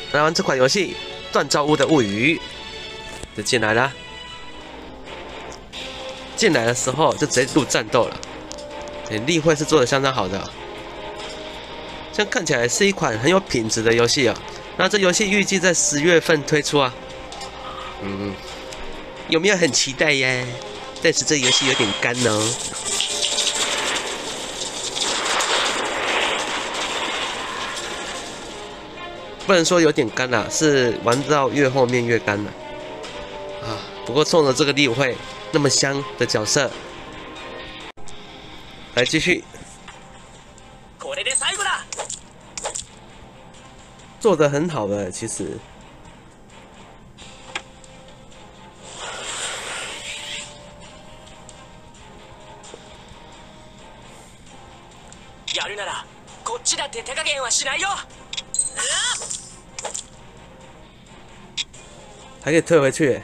来玩这款游戏《锻造屋的物语》，就进来啦。进来的时候就直接入战斗了，例会是做的相当好的。这样看起来是一款很有品质的游戏啊。那这游戏预计在10月份推出啊。有没有很期待呀？但是这游戏有点干哦。不能说有点干啦，是玩到越后面越干了啊。不过冲着这个例会那么香的角色，来继续。做得很好的，其实。 やるならこっちだって手加減はしないよ。 还可以退回去。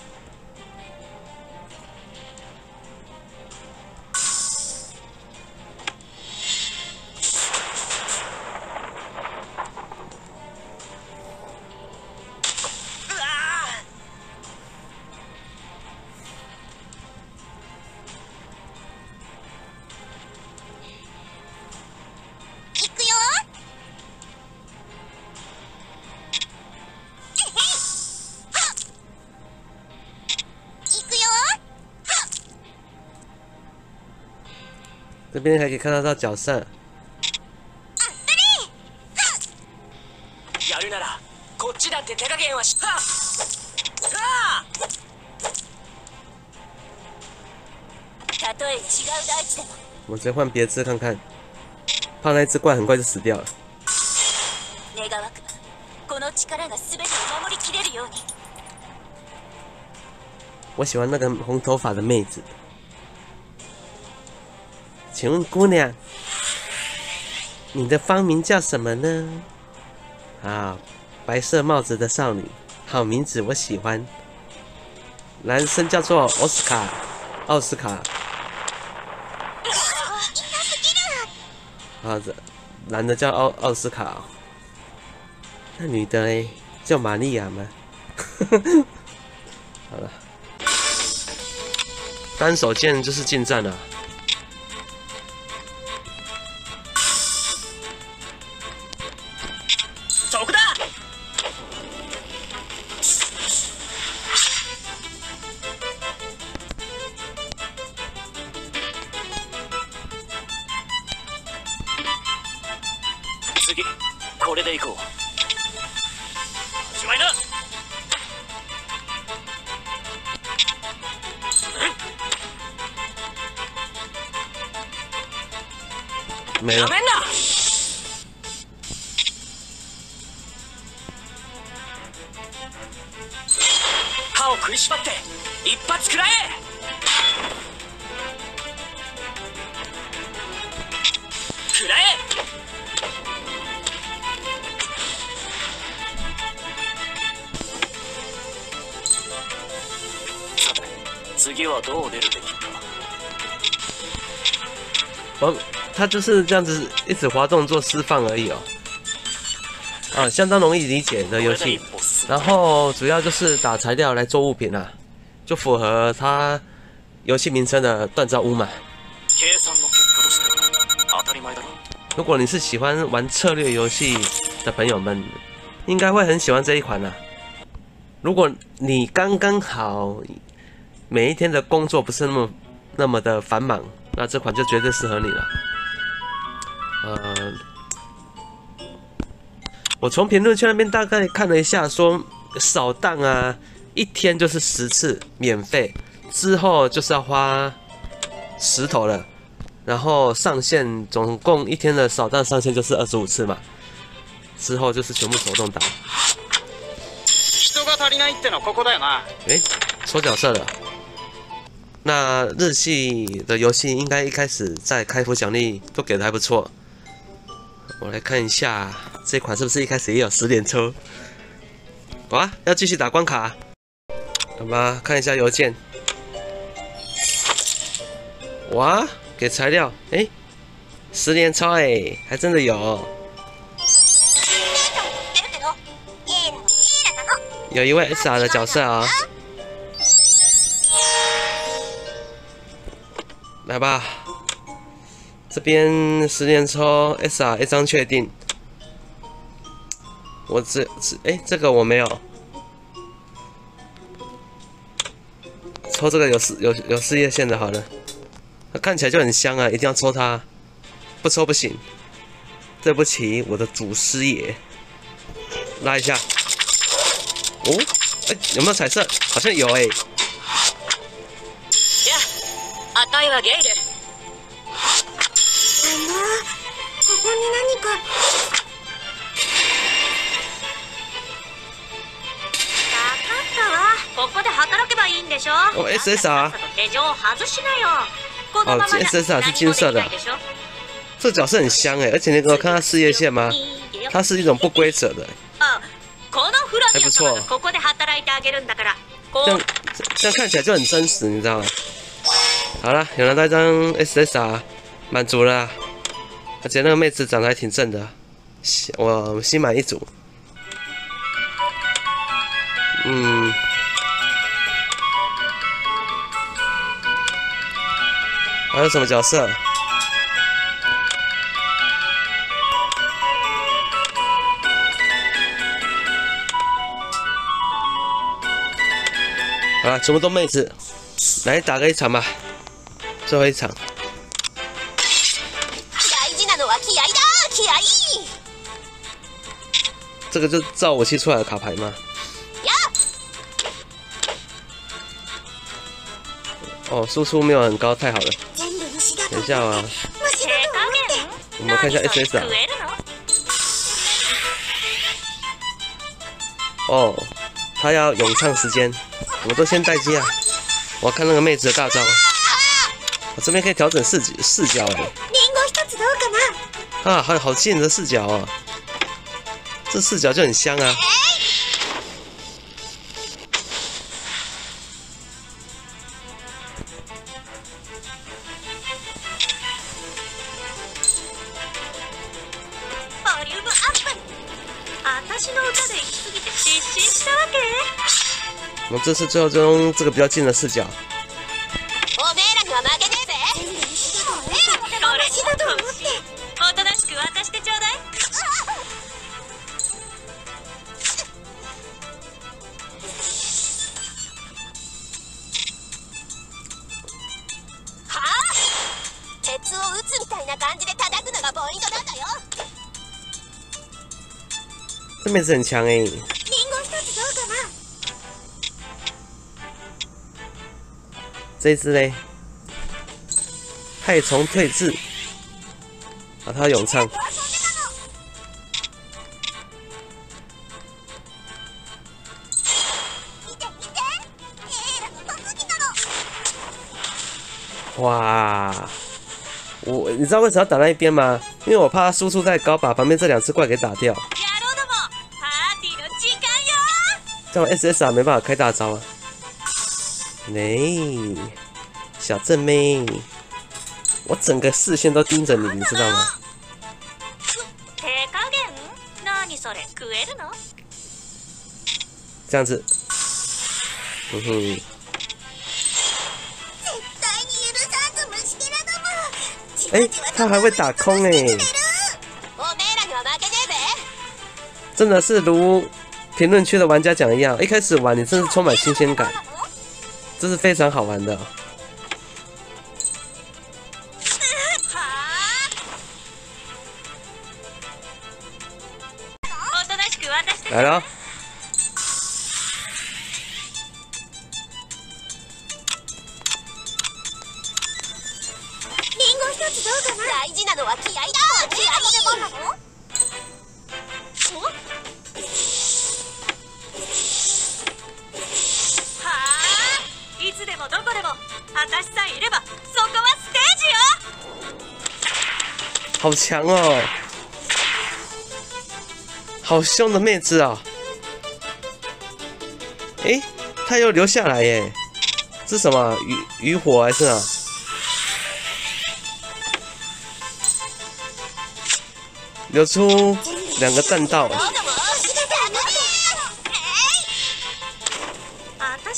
这边还可以看得到角色。 やるならこっちだって手加減はし。たとえ違う大地でも。 我直接换别只看看，怕那只怪很快就死掉了。 願わくばこの力が全てを守りきれるように。 我喜欢那个红头发的妹子。请问姑娘，你的芳名叫什么呢？啊，白色帽子的少女，好名字，我喜欢。男生叫做奥斯卡，奥斯卡。啊，男的叫奥斯卡、哦，那女的嘞叫玛利亚吗？好了，单手剑就是近战了。 次これでいこう。始まりな。 没了。 歯を食いしばって一発食らえ。食らえ。さて次はどう出るべきか。 它就是这样子一直滑动做释放而已哦，啊，相当容易理解的游戏。然后主要就是打材料来做物品啊，就符合它游戏名称的锻造屋嘛。如果你是喜欢玩策略游戏的朋友们，应该会很喜欢这一款啊。如果你刚刚好每一天的工作不是那么的繁忙，那这款就绝对适合你了。我从评论区那边大概看了一下，说扫荡啊，一天就是10次免费，之后就是要花10头了，然后上限总共一天的扫荡上限就是25次嘛，之后就是全部手动打。抽角色了。那日系的游戏应该一开始在开服奖励都给的还不错。我来看一下这款是不是一开始也有10连抽？哇，要继续打关卡，好吧？看一下邮件。哇，给材料，10连抽还真的有。 有一位 SR 的角色啊、来吧，这边10连抽 SR 一张确定。我这个我没有，抽这个有事业线的好了，它看起来就很香啊，一定要抽它，不抽不行。对不起，我的祖师爷，拉一下。哦，哎，有没有彩色？好像有哎。 赤いはゲイル。 ここに何か。分かったわ。ここで働けばいいんでしょ。 哦 ，SSR。 手錠を外しなよ。このままじゃ SSR 是金色的。这个角色很香哎，而且你有看他事业线吗？它是一种不规则的，还不错。这样看起来就很真实，你知道吗？好了，有拿到一张 SSR， 满足了。而且那个妹子长得还挺正的，我新买一组。还有什么角色？好了，全部都妹子，来打个一场吧，最后一场。这个就照我切出来的卡牌吗？哦，输出没有很高，太好了。等一下啊，我们看一下 SSR。哦，他要咏唱时间，我都先待机啊。我要看那个妹子的大招。我这边可以调整视角哎。啊，好吸引的视角哦。这视角就很香啊。我们这次最后就用这个比较近的视角。这妹子很强哎。这一只嘞，害虫退治，啊，他咏唱。哇，你知道为什么要打那一边吗？因为我怕他输出太高，把旁边这2只怪给打掉。这样 SSR 没办法开大招啊。小正妹，我整个视线都盯着你，你知道吗？这样子，他还会打空真的是如评论区的玩家讲一样，一开始玩你真是充满新鲜感。这是非常好玩的。来了。好强哦！好凶的妹子啊！她又留下来耶！这是什么渔火还是啊？留出2个弹道。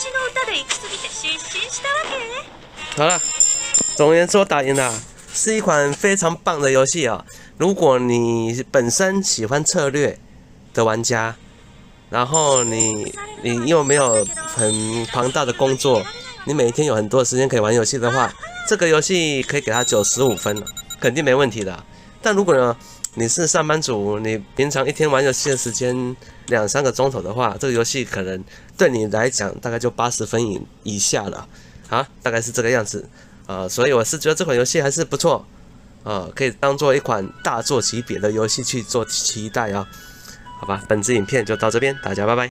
私の歌で行き過ぎて失神したわけ？ 好了，总而言之，我打赢了，是一款非常棒的游戏啊！如果你本身喜欢策略的玩家，然后你又没有很庞大的工作，你每一天有很多的时间可以玩游戏的话，这个游戏可以给它95分了，肯定没问题的。但如果呢，你是上班族，你平常一天玩游戏的时间2、3个钟头的话，这个游戏可能对你来讲大概就80分以下了，啊，大概是这个样子。所以我是觉得这款游戏还是不错，可以当做一款大作级别的游戏去做期待啊。好吧，本支影片就到这边，大家拜拜。